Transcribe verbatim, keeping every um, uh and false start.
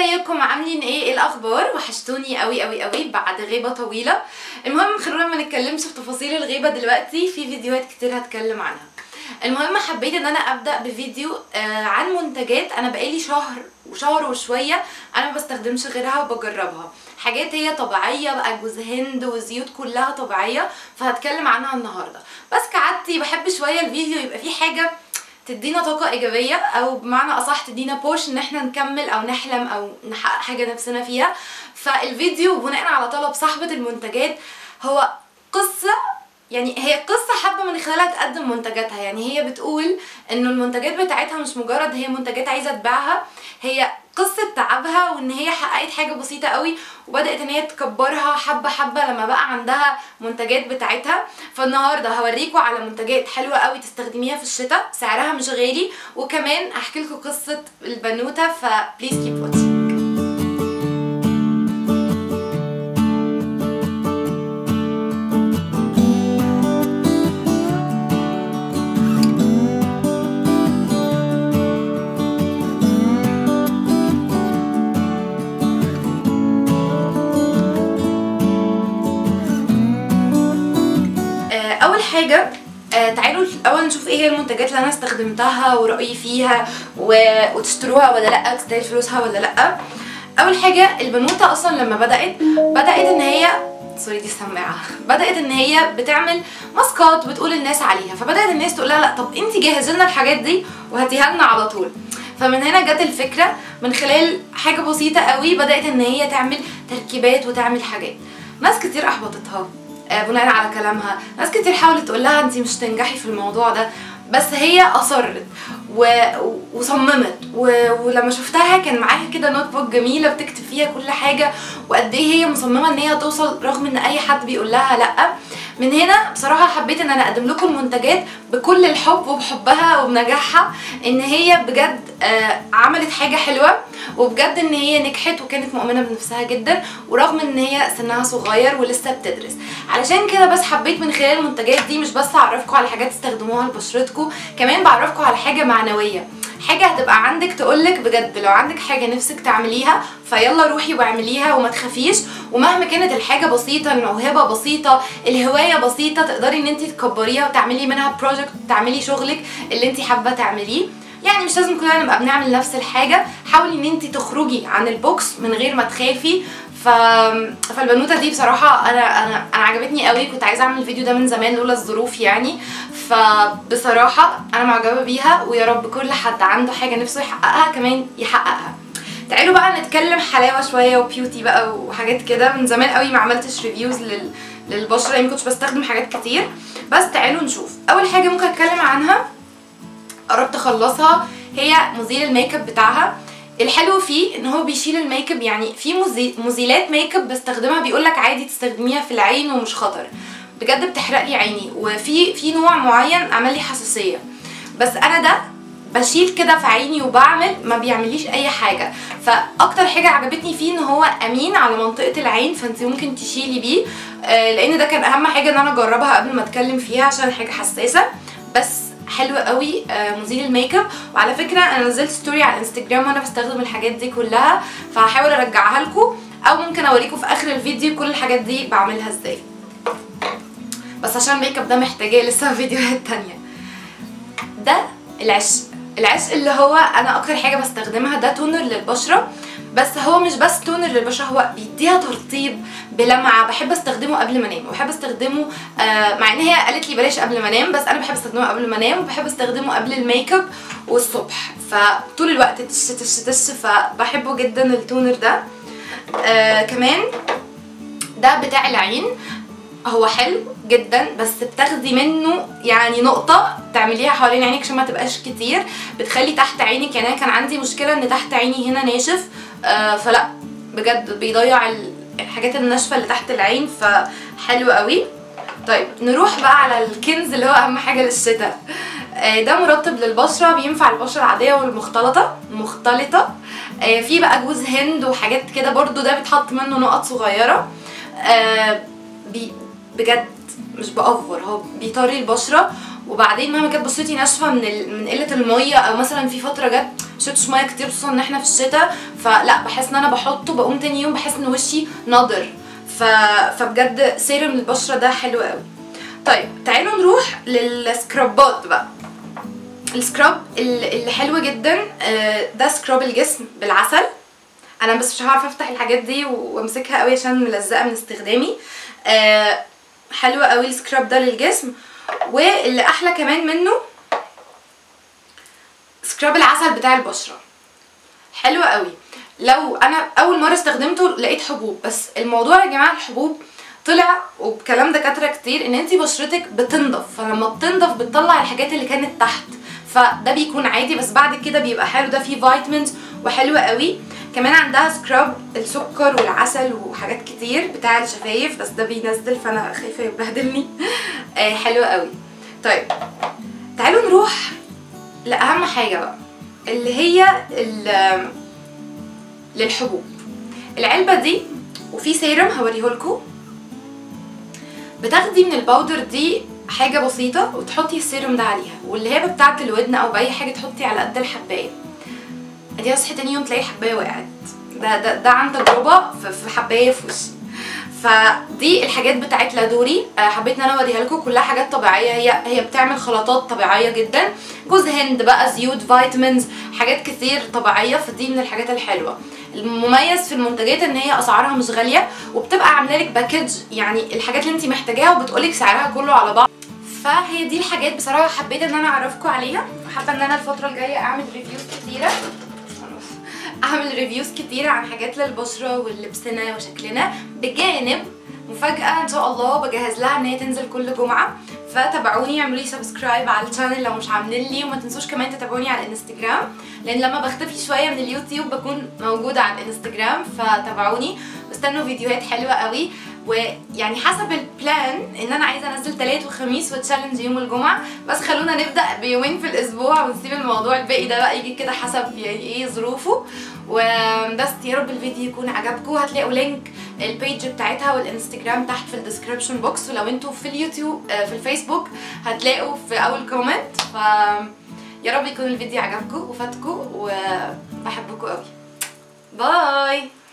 ازيكم؟ عاملين ايه؟ ايه الاخبار؟ وحشتوني قوي قوي قوي بعد غيبه طويله. المهم خلونا ما نتكلمش في تفاصيل الغيبه دلوقتي، في فيديوهات كتير هتكلم عنها. المهم حبيت ان انا ابدا بفيديو آه عن منتجات انا بقالي شهر وشهر وشويه انا ما بستخدمش غيرها وبجربها، حاجات هي طبيعيه بقى، جوز هند وزيوت كلها طبيعيه، فهتكلم عنها النهارده. بس كعادتي بحب شويه الفيديو يبقى فيه حاجه تدينا طاقة إيجابية، أو بمعنى أصح تدينا بوش إن احنا نكمل أو نحلم أو نحقق حاجة نفسنا فيها. فالفيديو بناء على طلب صاحبة المنتجات هو قصة، يعني هي قصة حابة من خلالها تقدم منتجاتها. يعني هي بتقول إنه المنتجات بتاعتها مش مجرد هي منتجات عايزة تبيعها، هي قصة تعبها وإن هي حققت حاجة بسيطة قوي وبدأت إن هي تكبرها حبة حبة لما بقى عندها منتجات بتاعتها. فالنهاردة هوريكم على منتجات حلوة قوي تستخدميها في الشتاء، سعرها مش غالي، وكمان أحكي لكم قصة البنوتة. فبليز كيب واتشينج. اول حاجه آه تعالوا الاول نشوف ايه هي المنتجات اللي انا استخدمتها ورأيي فيها و... وتشتروها ولا لا، تستاهل فلوسها ولا لا. اول حاجه البنوته اصلا لما بدات بدات ان هي سوري دي السماعه بدات ان هي بتعمل ماسكات بتقول الناس عليها، فبدات الناس تقول لها لا طب انت جهزي لنا الحاجات دي وهاتيها لنا على طول. فمن هنا جت الفكره، من خلال حاجه بسيطه قوي بدات ان هي تعمل تركيبات وتعمل حاجات. ناس كتير احبطتها بناء على كلامها، ناس كتير حاولت تقول لها انت مش تنجحي في الموضوع ده، بس هي اصرت و... وصممت و... ولما شفتها كان معاها كده نوت بوك جميله بتكتب فيها كل حاجه وقد ايه هي مصممه ان هي توصل رغم ان اي حد بيقول لها لا. من هنا بصراحه حبيت ان انا اقدم لكم المنتجات بكل الحب وبحبها وبنجاحها، ان هي بجد آه عملت حاجه حلوه وبجد ان هي نجحت وكانت مؤمنه بنفسها جدا، ورغم ان هي سنها صغير ولسه بتدرس. علشان كده بس حبيت من خلال المنتجات دي مش بس اعرفكم على حاجات تستخدموها لبشرتكم، كمان بعرفكم على حاجه معنويه، حاجه هتبقى عندك تقولك بجد لو عندك حاجه نفسك تعمليها فيلا روحي واعمليها وما تخافيش، ومهما كانت الحاجه بسيطه، الموهبه بسيطه، الهوايه بسيطه، تقدري ان انت تكبريها وتعملي منها بروجكت، تعملي شغلك اللي انت حابه تعمليه. يعني مش لازم كلنا نبقى بنعمل نفس الحاجه، حاولي ان انت تخرجي عن البوكس من غير ما تخافي. ف... فالبنوته دي بصراحه انا انا انا عجبتني قوي، كنت عايزه اعمل الفيديو ده من زمان لولا الظروف يعني. فبصراحه انا معجبه بيها، ويا رب كل حد عنده حاجه نفسه يحققها كمان يحققها. تعالوا بقى نتكلم حلاوه شويه وبيوتي بقى وحاجات كده. من زمان قوي ما عملتش ريفيوز لل... للبشره، يعني ما كنتش بستخدم حاجات كتير، بس تعالوا نشوف. اول حاجه ممكن اتكلم عنها قربت اخلصها هي مزيل الميك اب بتاعها. الحلو فيه ان هو بيشيل الميك اب، يعني في مزيلات ميك اب بستخدمها بيقولك عادي تستخدميها في العين ومش خطر، بجد بتحرق لي عيني، وفي في نوع معين عمل لي حساسيه، بس انا ده بشيل كده في عيني وبعمل ما بيعمليش اي حاجه. فاكتر حاجه عجبتني فيه ان هو امين على منطقه العين، فانت ممكن تشيلي بيه، آه لان ده كان اهم حاجه ان انا اجربها قبل ما اتكلم فيها عشان حاجه حساسه. بس حلو قوي آه مزيل الميك اب. وعلى فكره انا نزلت ستوري على الانستجرام وانا بستخدم الحاجات دي كلها، فهحاول ارجعها لكم او ممكن اوريكم في اخر الفيديو كل الحاجات دي بعملها ازاي، بس عشان الميك اب ده محتاجه لسه فيديوهات تانية. ده العشق العشق اللي هو انا اكتر حاجه بستخدمها، ده تونر للبشره، بس هو مش بس تونر للبشره، هو بيديها ترطيب بلمعه. بحب استخدمه قبل ما انام، وبحب استخدمه آه مع ان هي قالت لي بلاش قبل ما انام، بس انا بحب استخدمه قبل ما انام، وبحب استخدمه قبل الميك اب والصبح، فطول الوقت تش تش تش، فبحبه جدا التونر ده. آه كمان ده بتاع العين، هو حلو جدا بس بتاخدي منه يعني نقطه تعمليها حوالين عينك عشان ما تبقاش كتير، بتخلي تحت عينك، يعني انا كان عندي مشكله ان تحت عيني هنا ناشف، آه فلا بجد بيضيع الحاجات الناشفه اللي تحت العين، فحلو قوي. طيب نروح بقى على الكنز اللي هو اهم حاجه للشتاء. آه ده مرطب للبشره، بينفع البشره العاديه والمختلطه مختلطه. آه في بقى جوز هند وحاجات كده برضو، ده بيتحط منه نقط صغيره. آه بي بجد مش بأفور، هو بيطري البشره، وبعدين مهما كانت بشرتي ناشفه من ال... من قله الميه، او مثلا في فتره جت مشربتش ميه كتير خصوصا ان احنا في الشتاء، فلا بحس ان انا بحطه بقوم تاني يوم بحس ان وشي نضر. ف... فبجد سيرم للبشره ده حلو قوي. طيب تعالوا نروح للسكرابات بقى. السكراب اللي حلو جدا ده سكراب الجسم بالعسل. انا بس مش هعرف افتح الحاجات دي وامسكها قوي عشان ملزقه من استخدامي. حلو قوي السكراب ده للجسم. واللي احلى كمان منه سكراب العسل بتاع البشره، حلو قوي. لو انا اول مره استخدمته لقيت حبوب، بس الموضوع يا جماعه الحبوب طلع وبكلام دكاتره كتير ان انتي بشرتك بتنضف، فلما بتنضف بتطلع الحاجات اللي كانت تحت، فده بيكون عادي، بس بعد كده بيبقى حلو. ده فيه فيتامينز وحلو قوي. كمان عندها سكراب السكر والعسل وحاجات كتير بتاع الشفايف، بس ده بينزل فانا خايفه يبهدلني. آه حلو قوي. طيب تعالوا نروح لاهم حاجه بقى اللي هي للحبوب. العلبه دي وفي سيرم هوريهولكوا. بتاخدي من الباودر دي حاجه بسيطه وتحطي السيرم ده عليها، واللي هي بتاعه الودن او باي حاجه تحطي على قد الحبايه. ادي اصحي تاني يوم تلاقي الحبايه وقعت. ده ده ده عن تجربه في حبايه في وشي. فدي الحاجات بتاعت لادوري، حبيت ان انا اوريها لكم. كلها حاجات طبيعيه، هي هي بتعمل خلطات طبيعيه جدا، جوز هند بقى، زيوت، فيتامينز، حاجات كتير طبيعيه. فدي من الحاجات الحلوه. المميز في المنتجات ان هي اسعارها مش غاليه، وبتبقى عامله لك باكج، يعني الحاجات اللي انت محتاجاها وبتقولك سعرها كله على بعض. فهي دي الحاجات بصراحه حبيت ان انا اعرفكم عليها. حابه ان انا الفتره الجايه اعمل ريفيوز كتيره اعمل ريفيوز كتيره عن حاجات للبشره ولبسنا وشكلنا، بجانب مفاجاه ان شاء الله بجهز لها ان هي تنزل كل جمعه. فتابعوني، اعملوا لي سبسكرايب على الشانل لو مش عاملين لي، وما تنسوش كمان تتابعوني على الانستجرام، لان لما بختفي شويه من اليوتيوب بكون موجوده على الانستجرام. فتابعوني واستنوا فيديوهات حلوه قوي. ويعني حسب البلان ان انا عايزه انزل تلات وخميس وتشالنج يوم الجمعه، بس خلونا نبدا بيومين في الاسبوع ونسيب الموضوع الباقي ده بقى يجي كده حسب يعني ايه ظروفه. وبس يا رب الفيديو يكون عجبكم. هتلاقوا لينك البيج بتاعتها والانستجرام تحت في الديسكريبشن بوكس، ولو انتوا في اليوتيوب في الفيسبوك هتلاقوا في اول كومنت. ف يا رب يكون الفيديو عجبكم وفاتكم، وبحبكم قوي. باي.